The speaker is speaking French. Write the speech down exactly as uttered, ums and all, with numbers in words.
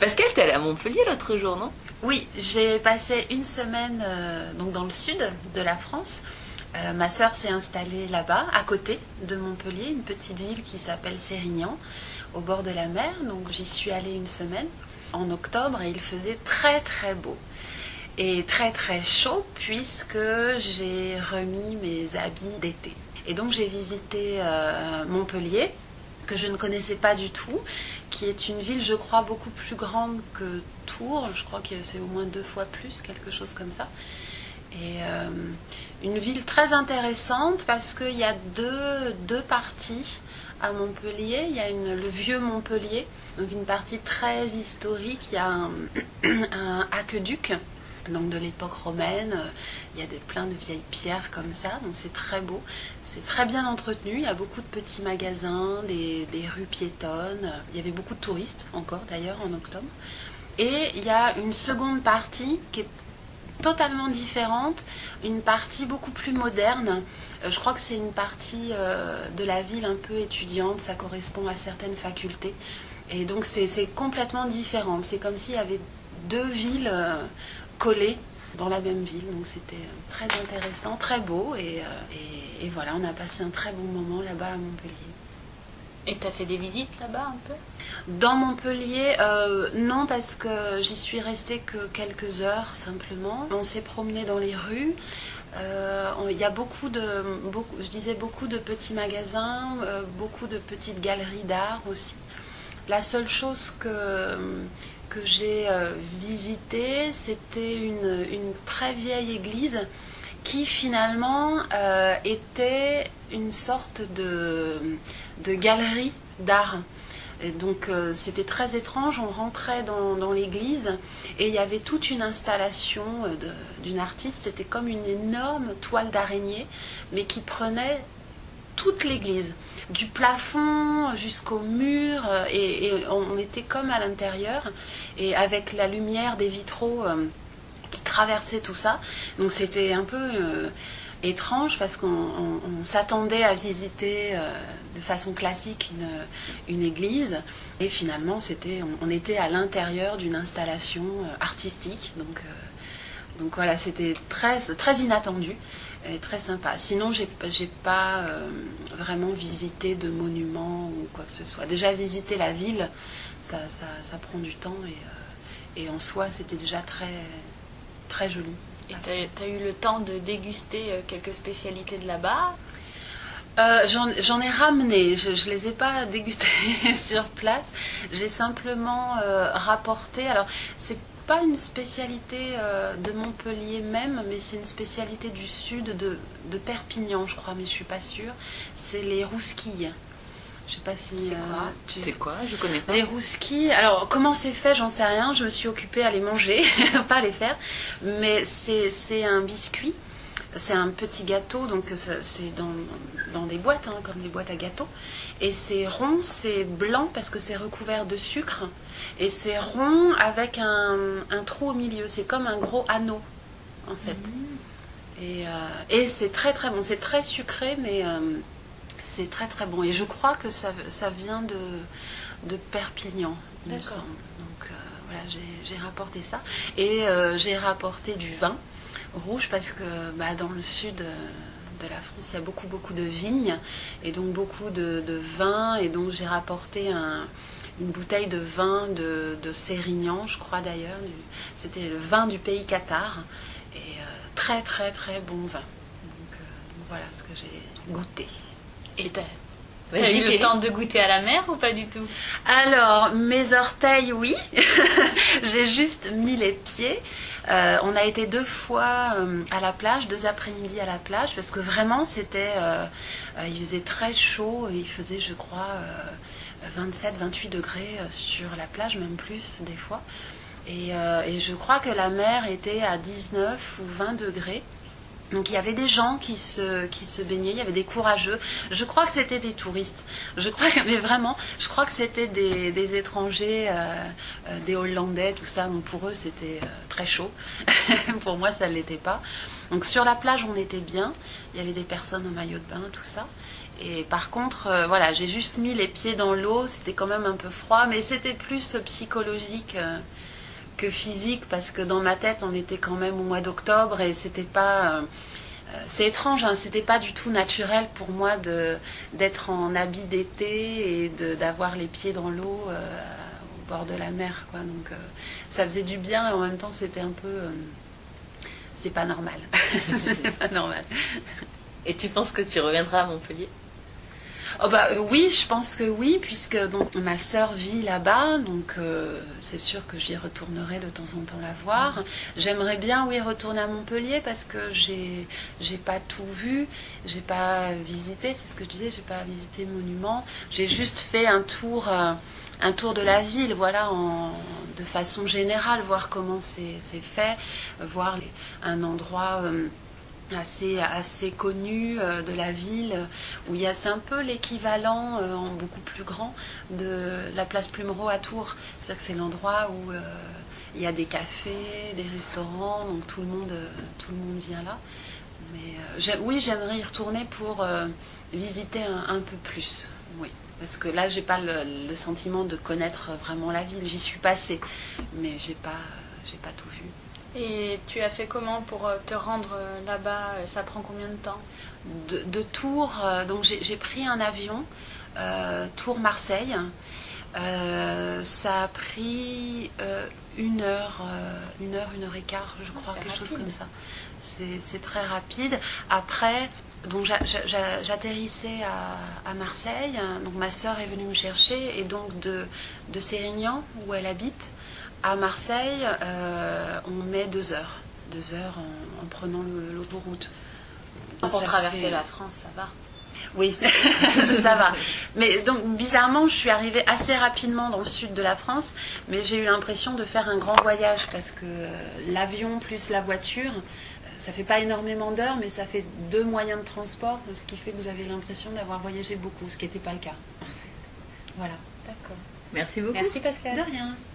Pascal, t'es allée à Montpellier l'autre jour, non? Oui, j'ai passé une semaine euh, donc dans le sud de la France. Euh, ma sœur s'est installée là-bas, à côté de Montpellier, une petite ville qui s'appelle Sérignan, au bord de la mer. Donc j'y suis allée une semaine en octobre et il faisait très très beau. Et très très chaud puisque j'ai remis mes habits d'été. Et donc j'ai visité euh, Montpellier, que je ne connaissais pas du tout, qui est une ville, je crois, beaucoup plus grande que Tours. Je crois que c'est au moins deux fois plus, quelque chose comme ça. Et euh, une ville très intéressante parce qu'il y a deux, deux parties à Montpellier. Il y a une, le vieux Montpellier, donc une partie très historique. Il y a un, un aqueduc, donc de l'époque romaine. Il y a des, plein de vieilles pierres comme ça, donc c'est très beau. C'est très bien entretenu, il y a beaucoup de petits magasins, des, des rues piétonnes. Il y avait beaucoup de touristes encore d'ailleurs en octobre. Et il y a une seconde partie qui est totalement différente, une partie beaucoup plus moderne. Je crois que c'est une partie euh, de la ville un peu étudiante, ça correspond à certaines facultés. Et donc c'est, c'est complètement différent. C'est comme s'il y avait deux villes euh, collées dans la même ville. Donc c'était très intéressant, très beau. Et, euh, et, et voilà, on a passé un très bon moment là-bas à Montpellier. Et tu as fait des visites là-bas un peu? Dans Montpellier, euh, non, parce que j'y suis restée que quelques heures simplement. On s'est promené dans les rues. Euh, il y a beaucoup de, beaucoup, je disais beaucoup de petits magasins, euh, beaucoup de petites galeries d'art aussi. La seule chose que, que j'ai euh, visitée, c'était une, une très vieille église qui finalement euh, était une sorte de, de galerie d'art. Et donc euh, c'était très étrange, on rentrait dans, dans l'église et il y avait toute une installation euh, de, d'une artiste, c'était comme une énorme toile d'araignée, mais qui prenait toute l'église, du plafond jusqu'au mur, et, et on était comme à l'intérieur, et avec la lumière des vitraux euh, qui traversait tout ça. Donc c'était un peu euh, étrange parce qu'on on, on s'attendait à visiter euh, de façon classique une, une église, et finalement c'était, on, on était à l'intérieur d'une installation euh, artistique. Donc, euh, donc voilà, c'était très, très inattendu et très sympa. Sinon, j'ai, j'ai pas euh, vraiment visité de monuments ou quoi que ce soit. Déjà visiter la ville, ça, ça, ça prend du temps, et, euh, et en soi c'était déjà très très joli. Et tu as eu le temps de déguster quelques spécialités de là-bas? euh, j'en, j'en ai ramené, je ne les ai pas dégustées sur place, j'ai simplement euh, rapporté. Alors, c'est pas une spécialité euh, de Montpellier même, mais c'est une spécialité du sud de, de Perpignan, je crois, mais je suis pas sûre. C'est les rousquilles. Je sais pas si. C'est quoi, euh, tu... c'est quoi Je connais pas. Les rousquilles. Alors, comment c'est fait, j'en sais rien. Je me suis occupée à les manger, pas à les faire. Mais c'est, c'est un biscuit. C'est un petit gâteau, donc c'est dans, dans des boîtes, hein, comme des boîtes à gâteaux. Et c'est rond, c'est blanc parce que c'est recouvert de sucre. Et c'est rond avec un, un trou au milieu. C'est comme un gros anneau, en fait. Mmh. Et, euh, et c'est très très bon. C'est très sucré, mais. Euh, c'est très très bon, et je crois que ça, ça vient de, de Perpignan, il me semble. Donc euh, voilà, j'ai, j'ai rapporté ça, et euh, j'ai rapporté du vin rouge parce que bah, dans le sud de la France, il y a beaucoup beaucoup de vignes, et donc beaucoup de, de vin, et donc j'ai rapporté un, une bouteille de vin de, de Sérignan, je crois d'ailleurs. C'était le vin du pays Cathare, et euh, très très très bon vin. Donc euh, voilà ce que j'ai goûté. Et t'as, t'as eu le temps de goûter à la mer ou pas du tout? Alors, mes orteils, oui. J'ai juste mis les pieds. Euh, on a été deux fois euh, à la plage, deux après-midi à la plage, parce que vraiment, c'était, euh, euh, il faisait très chaud, et il faisait, je crois, euh, vingt-sept, vingt-huit degrés sur la plage, même plus des fois. Et, euh, et je crois que la mer était à dix-neuf ou vingt degrés. Donc il y avait des gens qui se, qui se baignaient, il y avait des courageux. Je crois que c'était des touristes. Je crois que, mais vraiment, je crois que c'était des, des étrangers, euh, euh, des Hollandais, tout ça. Donc pour eux, c'était euh, très chaud. Pour moi, ça ne l'était pas. Donc sur la plage, on était bien. Il y avait des personnes en maillot de bain, tout ça. Et par contre, euh, voilà, j'ai juste mis les pieds dans l'eau, c'était quand même un peu froid, mais c'était plus psychologique euh, que physique, parce que dans ma tête, on était quand même au mois d'octobre et c'était pas... Euh, c'est étrange, hein, c'était pas du tout naturel pour moi de, d'être en habit d'été et de, d'avoir les pieds dans l'eau euh, au bord de la mer, quoi. Donc euh, ça faisait du bien et en même temps c'était un peu... Euh, c'était pas normal. C'était pas normal. Et tu penses que tu reviendras à Montpellier? Oh bah euh, oui, je pense que oui, puisque donc ma sœur vit là-bas, donc euh, c'est sûr que j'y retournerai de temps en temps la voir. J'aimerais bien, oui, retourner à Montpellier parce que j'ai j'ai pas tout vu, j'ai pas visité, c'est ce que je disais, j'ai pas visité le monument. J'ai juste fait un tour, euh, un tour de la ville, voilà, en, de façon générale, voir comment c'est c'est fait, voir les, un endroit. Euh, assez assez connu euh, de la ville où il y a c'est un peu l'équivalent euh, en beaucoup plus grand de la place Plumereau à Tours, c'est-à-dire que c'est l'endroit où euh, il y a des cafés, des restaurants, donc tout le monde euh, tout le monde vient là. Mais euh, j'aime, oui, j'aimerais y retourner pour euh, visiter un, un peu plus, oui, parce que là j'ai pas le, le sentiment de connaître vraiment la ville. J'y suis passée, mais j'ai pas j'ai pas tout vu. Et tu as fait comment pour te rendre là-bas? Ça prend combien de temps? De, de Tours, euh, donc j'ai, j'ai pris un avion, euh, Tours-Marseille. Euh, ça a pris euh, une heure, euh, une heure, une heure et quart, je crois, c'est quelque rapide. chose comme ça. C'est, c'est très rapide. Après, donc j'a, j'a, j'atterrissais à, à Marseille. Donc ma sœur est venue me chercher et donc de, de Sérignan, où elle habite, à Marseille, euh, on met deux heures. Deux heures en, en prenant le, l'autoroute. Pour Ça traverser fait... la France, ça va. Oui, ça va. Mais donc, bizarrement, je suis arrivée assez rapidement dans le sud de la France, mais j'ai eu l'impression de faire un grand voyage parce que euh, l'avion plus la voiture, ça fait pas énormément d'heures, mais ça fait deux moyens de transport, ce qui fait que j'avais l'impression d'avoir voyagé beaucoup, ce qui n'était pas le cas. Voilà. D'accord. Merci beaucoup. Merci Pascal. De rien.